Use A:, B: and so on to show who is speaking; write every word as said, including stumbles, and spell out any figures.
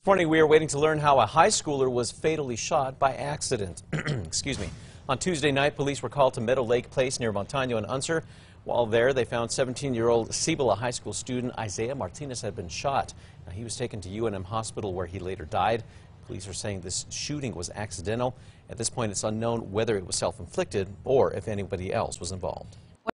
A: Morning, we are waiting to learn how a high schooler was fatally shot by accident. Excuse me. On Tuesday night, police were called to Meadow Lake Place near Montano and Unser. While there, they found seventeen-year-old Cibola High School student Isaiah Martinez had been shot. Now, he was taken to U N M Hospital where he later died. Police are saying this shooting was accidental. At this point, it's unknown whether it was self-inflicted or if anybody else was involved.